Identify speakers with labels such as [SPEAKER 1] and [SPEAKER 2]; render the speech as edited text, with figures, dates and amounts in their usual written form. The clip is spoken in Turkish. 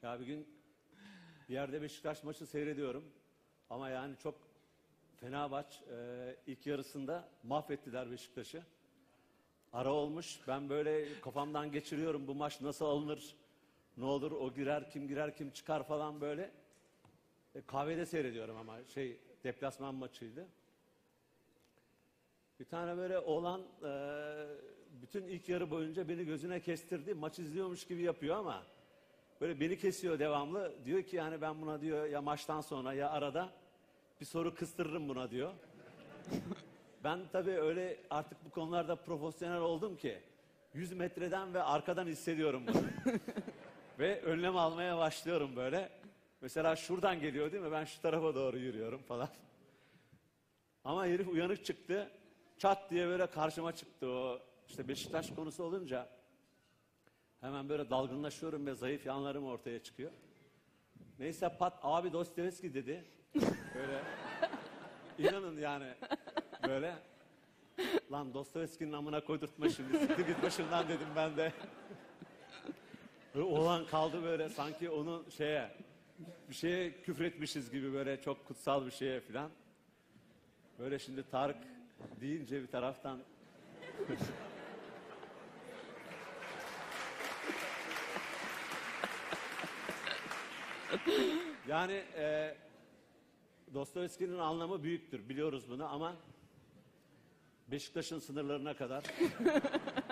[SPEAKER 1] Ya bir gün bir yerde Beşiktaş maçı seyrediyorum. Ama yani çok fena maç. İlk yarısında mahvettiler Beşiktaş'ı. Ara olmuş. Ben böyle kafamdan geçiriyorum. Bu maç nasıl alınır? Ne olur? O girer, kim çıkar falan böyle. Kahvede seyrediyorum ama deplasman maçıydı. Bir tane böyle oğlan bütün ilk yarı boyunca beni gözüne kestirdi. Maç izliyormuş gibi yapıyor ama böyle beni kesiyor devamlı. Diyor ki yani ben buna diyor ya maçtan sonra ya arada bir soru kıstırırım buna diyor. Ben tabii öyle artık bu konularda profesyonel oldum ki 100 metreden ve arkadan hissediyorum bunu. Ve önlem almaya başlıyorum böyle. Mesela şuradan geliyor değil mi? Ben şu tarafa doğru yürüyorum falan. Ama herif uyanık çıktı. Çat diye böyle karşıma çıktı o. İşte Beşiktaş konusu olunca hemen böyle dalgınlaşıyorum ve zayıf yanlarım ortaya çıkıyor. Neyse pat abi Dostoyevski dedi. Böyle inanın yani böyle. Lan Dostoyevski'nin amına koydurtma şimdi. Siktir git başımdan dedim ben de. Böyle oğlan kaldı böyle sanki onu bir şeye küfretmişiz gibi böyle çok kutsal bir şeye filan. Böyle şimdi Tarık deyince bir taraftan yani Dostoyevski'nin anlamı büyüktür biliyoruz bunu ama Beşiktaş'ın sınırlarına kadar